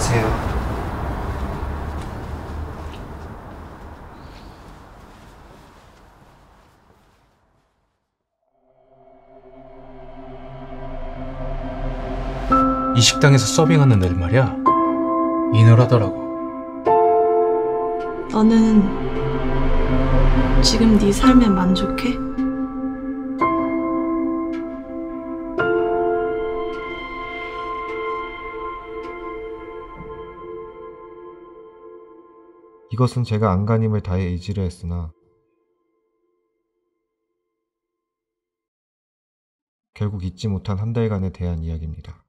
가세요. 이 식당에서 서빙하는 애들 말이야, 인얼하더라고. 너는 지금 네 삶에 만족해? 이것은 제가 안간힘을 다해 의지를 했으나 결국 잊지 못한 한 달간에 대한 이야기입니다.